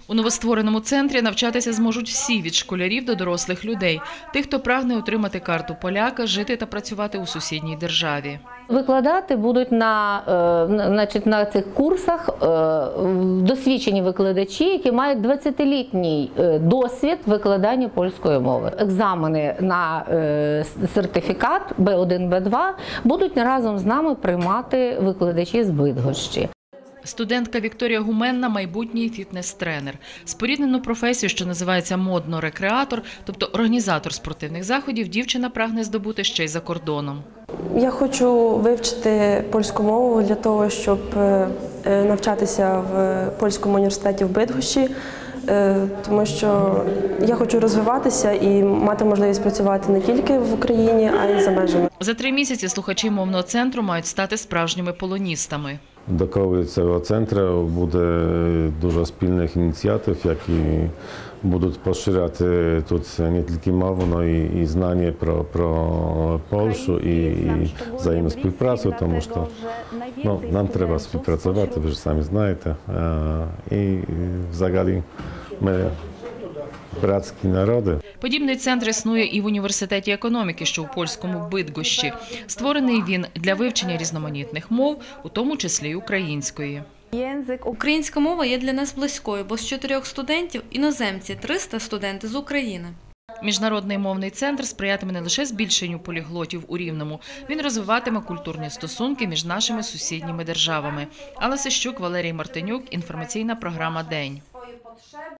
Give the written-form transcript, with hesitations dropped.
У новоствореному центрі навчатися зможуть всі – від школярів до дорослих людей. Тих, хто прагне отримати карту поляка, жити та працювати у сусідній державі. Викладати будуть на цих курсах досвідчені викладачі, які мають 20-літній досвід викладання польської мови. Екзамени на сертифікат Б1, Б2 будуть разом з нами приймати викладачі з Бидгощі. Студентка Вікторія Гуменна – майбутній фітнес-тренер. Споріднену професію, що називається модно-рекреатор, тобто організатор спортивних заходів, дівчина прагне здобути ще й за кордоном. Я хочу вивчити польську мову для того, щоб навчатися в польському університеті в Бидгощі, тому що я хочу розвиватися і мати можливість працювати не тільки в Україні, а й за межами. За 3 місяці слухачі мовного центру мають стати справжніми полоністами. Довкола цього центру буде дуже спільних ініціатив, які будуть поширяти тут не тільки мову, але і знання про Польщу і взаємоспівпрацю, тому що нам треба співпрацювати, ви ж самі знаєте. І взагалі ми братські народи. Подібний центр існує і в університеті економіки, що у польському Бидгощі. Створений він для вивчення різноманітних мов, у тому числі й української. Українська мова є для нас близькою, бо з 4 студентів – іноземці, 300 – студенти з України. Міжнародний мовний центр сприятиме не лише збільшенню поліглотів у Рівному. Він розвиватиме культурні стосунки між нашими сусідніми державами. Алла Сищук, Валерій Мартинюк. Інформаційна програма «День».